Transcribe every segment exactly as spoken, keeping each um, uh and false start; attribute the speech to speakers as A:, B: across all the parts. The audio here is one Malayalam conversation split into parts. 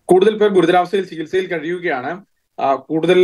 A: കൂടുതൽ പേർ ഗുരുതരാവസ്ഥയിൽ ചികിത്സയിൽ കഴിയുകയാണ്. കൂടുതൽ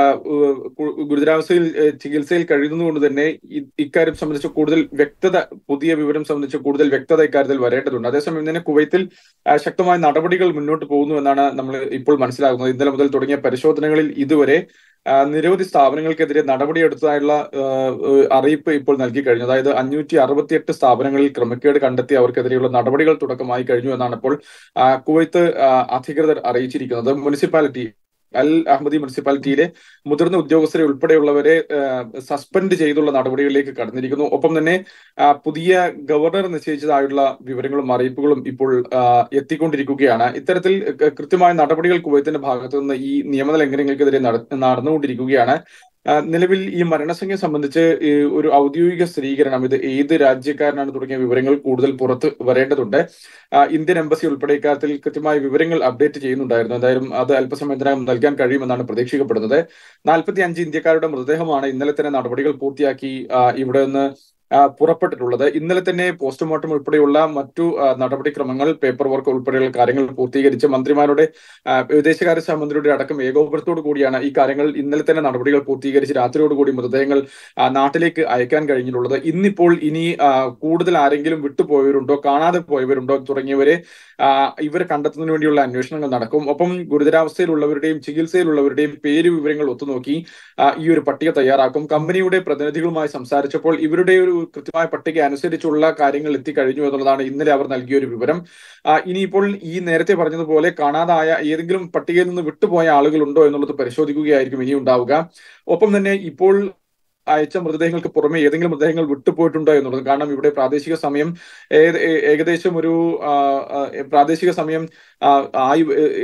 A: ഗുരുതരാവസ്ഥയിൽ ചികിത്സയിൽ കഴിയുന്നതുകൊണ്ട് തന്നെ ഇക്കാര്യം സംബന്ധിച്ച് കൂടുതൽ വ്യക്തത, പുതിയ വിവരം സംബന്ധിച്ച് കൂടുതൽ വ്യക്തത ഇക്കാര്യത്തിൽ വരേണ്ടതുണ്ട്. അതേസമയം തന്നെ കുവൈത്തിൽ ശക്തമായ നടപടികൾ മുന്നോട്ട് പോകുന്നു എന്നാണ് നമ്മൾ ഇപ്പോൾ മനസ്സിലാകുന്നത്. ഇന്നലെ മുതൽ തുടങ്ങിയ പരിശോധനകളിൽ ഇതുവരെ നിരവധി സ്ഥാപനങ്ങൾക്കെതിരെ നടപടിയെടുത്തതായുള്ള അറിയിപ്പ് ഇപ്പോൾ നൽകി കഴിഞ്ഞു. അതായത് അഞ്ഞൂറ്റി അറുപത്തിയെട്ട് സ്ഥാപനങ്ങളിൽ ക്രമക്കേട് കണ്ടെത്തി അവർക്കെതിരെയുള്ള നടപടികൾ തുടക്കമായി കഴിഞ്ഞു എന്നാണ് ഇപ്പോൾ കുവൈത്ത് അധികൃതർ അറിയിച്ചിരിക്കുന്നത്. മുനിസിപ്പാലിറ്റി അൽ അഹമ്മദി മുനിസിപ്പാലിറ്റിയിലെ മുതിർന്ന ഉദ്യോഗസ്ഥരെ ഉൾപ്പെടെയുള്ളവരെ സസ്പെൻഡ് ചെയ്തുള്ള നടപടികളിലേക്ക് കടന്നിരിക്കുന്നു. ഒപ്പം തന്നെ പുതിയ ഗവർണർ നിശ്ചയിച്ചതായുള്ള വിവരങ്ങളും അറിയിപ്പുകളും ഇപ്പോൾ എത്തിക്കൊണ്ടിരിക്കുകയാണ്. ഇത്തരത്തിൽ കൃത്യമായ നടപടികൾ കുവൈത്തിന്റെ ഭാഗത്തു നിന്ന് ഈ നിയമ ലംഘനങ്ങൾക്കെതിരെ നടന്നുകൊണ്ടിരിക്കുകയാണ്. നിലവിൽ ഈ മരണസംഖ്യ സംബന്ധിച്ച് ഒരു ഔദ്യോഗിക സ്ഥിരീകരണം, ഇത് ഏത് രാജ്യക്കാരനാണ് തുടങ്ങിയ വിവരങ്ങൾ കൂടുതൽ പുറത്ത് വരേണ്ടതുണ്ട്. ഇന്ത്യൻ എംബസി ഉൾപ്പെടെ ഇക്കാര്യത്തിൽ കൃത്യമായ വിവരങ്ങൾ അപ്ഡേറ്റ് ചെയ്യുന്നുണ്ടായിരുന്നു. എന്തായാലും അത് അല്പസമയത്തിനകം നൽകാൻ കഴിയുമെന്നാണ് പ്രതീക്ഷിക്കപ്പെടുന്നത്. നാൽപ്പത്തി അഞ്ച് ഇന്ത്യക്കാരുടെ മൃതദേഹമാണ് ഇന്നലെ തന്നെ നടപടികൾ പൂർത്തിയാക്കി ഇവിടെ നിന്ന് പുറപ്പെട്ടിട്ടുള്ളത്. ഇന്നലെ തന്നെ പോസ്റ്റ്മോർട്ടം ഉൾപ്പെടെയുള്ള മറ്റു നടപടിക്രമങ്ങൾ, പേപ്പർ വർക്ക് ഉൾപ്പെടെയുള്ള കാര്യങ്ങൾ പൂർത്തീകരിച്ച് മന്ത്രിമാരുടെ, വിദേശകാര്യ സഹമന്ത്രിയുടെ അടക്കം ഏകോപനത്തോടു കൂടിയാണ് ഈ കാര്യങ്ങൾ ഇന്നലെ തന്നെ നടപടികൾ പൂർത്തീകരിച്ച് രാത്രിയോടുകൂടി മൃതദേഹങ്ങൾ നാട്ടിലേക്ക് അയക്കാൻ കഴിഞ്ഞിട്ടുള്ളത്. ഇന്നിപ്പോൾ ഇനി കൂടുതൽ ആരെങ്കിലും വിട്ടുപോയവരുണ്ടോ, കാണാതെ പോയവരുണ്ടോ തുടങ്ങിയവരെ ഇവരെ കണ്ടെത്തുന്നതിന് വേണ്ടിയുള്ള അന്വേഷണങ്ങൾ നടക്കും. ഒപ്പം ഗുരുതരാവസ്ഥയിലുള്ളവരുടെയും ചികിത്സയിലുള്ളവരുടെയും പേര് വിവരങ്ങൾ ഒത്തുനോക്കി ഈ ഒരു പട്ടിക തയ്യാറാക്കും. കമ്പനിയുടെ പ്രതിനിധികളുമായി സംസാരിച്ചപ്പോൾ ഇവരുടെ ഒരു കൃത്യമായ പട്ടിക അനുസരിച്ചുള്ള കാര്യങ്ങൾ എത്തിക്കഴിഞ്ഞു എന്നുള്ളതാണ് ഇന്നലെ അവർ നൽകിയ ഒരു വിവരം. ഇനിയിപ്പോൾ ഈ നേരത്തെ പറഞ്ഞതുപോലെ കാണാതായ ഏതെങ്കിലും പട്ടികയിൽ നിന്ന് വിട്ടുപോയ ആളുകളുണ്ടോ എന്നുള്ളത് പരിശോധിക്കുകയായിരിക്കും ഇനി ഉണ്ടാവുക. ഒപ്പം തന്നെ ഇപ്പോൾ അയച്ച മൃതദേഹങ്ങൾക്ക് പുറമെ ഏതെങ്കിലും മൃതദേഹങ്ങൾ വിട്ടുപോയിട്ടുണ്ടോ എന്നുള്ളത്. കാരണം ഇവിടെ പ്രാദേശിക സമയം ഏകദേശം ഒരു പ്രാദേശിക സമയം ആയി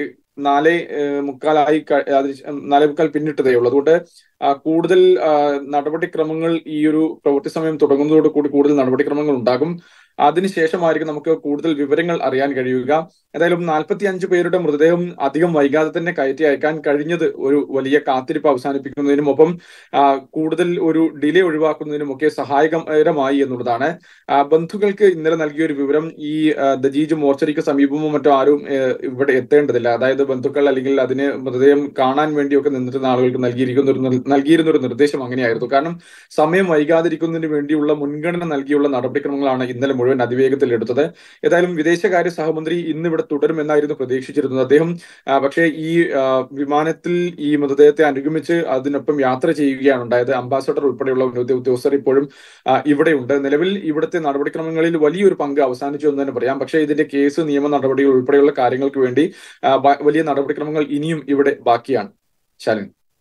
A: നാലേ മുക്കാലായി നാലേ മുക്കാൽ പിന്നിട്ടതേ ഉള്ളൂ. അതുകൊണ്ട് കൂടുതൽ നടപടിക്രമങ്ങൾ ഈ ഒരു പ്രവൃത്തി സമയം തുടങ്ങുന്നതോട് കൂടി കൂടുതൽ നടപടിക്രമങ്ങൾ ഉണ്ടാകും. അതിനുശേഷമായിരിക്കും നമുക്ക് കൂടുതൽ വിവരങ്ങൾ അറിയാൻ കഴിയുക. ഏതായാലും നാൽപ്പത്തി അഞ്ച് പേരുടെ മൃതദേഹം അധികം വൈകാതെ തന്നെ കയറ്റി അയക്കാൻ കഴിഞ്ഞത് ഒരു വലിയ കാത്തിരിപ്പ് അവസാനിപ്പിക്കുന്നതിനും ഒപ്പം കൂടുതൽ ഒരു ഡിലേ ഒഴിവാക്കുന്നതിനും ഒക്കെ സഹായകരമായി എന്നുള്ളതാണ്. ബന്ധുക്കൾക്ക് ഇന്നലെ നൽകിയ ഒരു വിവരം, ഈ ദജീജ് മോർച്ചറിക്ക് സമീപമോ മറ്റോ ആരും ഇവിടെ എത്തേണ്ടതില്ല. അതായത് ബന്ധുക്കൾ അല്ലെങ്കിൽ അതിന് മൃതദേഹം കാണാൻ വേണ്ടിയൊക്കെ നിന്നിരുന്ന ആളുകൾക്ക് നൽകിയിരിക്കുന്ന ഒരു നൽകിയിരുന്ന ഒരു നിർദ്ദേശം അങ്ങനെയായിരുന്നു. കാരണം സമയം വൈകാതിരിക്കുന്നതിന് വേണ്ടിയുള്ള മുൻഗണന നൽകിയുള്ള നടപടിക്രമങ്ങളാണ് ഇന്നലെ മുഴുവൻ അതിവേഗത്തിൽ എടുത്തത്. ഏതായാലും വിദേശകാര്യ സഹമന്ത്രി ഇന്ന് ഇവിടെ തുടരുമെന്നായിരുന്നു പ്രതീക്ഷിച്ചിരുന്നത്. അദ്ദേഹം പക്ഷേ ഈ വിമാനത്തിൽ ഈ മൃതദേഹത്തെ അനുഗമിച്ച് അതിനൊപ്പം യാത്ര ചെയ്യുകയാണ് ഉണ്ടായത്. അംബാസഡർ ഉൾപ്പെടെയുള്ള ഉദ്യോഗസ്ഥർ ഇപ്പോഴും ഇവിടെയുണ്ട്. നിലവിൽ ഇവിടുത്തെ നടപടിക്രമങ്ങളിൽ വലിയൊരു പങ്ക് അവസാനിച്ചു എന്ന് തന്നെ പറയാം. പക്ഷേ ഇതിന്റെ കേസ്, നിയമ നടപടികൾ ഉൾപ്പെടെയുള്ള കാര്യങ്ങൾക്ക് വേണ്ടി വലിയ നടപടിക്രമങ്ങൾ ഇനിയും ഇവിടെ ബാക്കിയാണ്. ശാലിനി.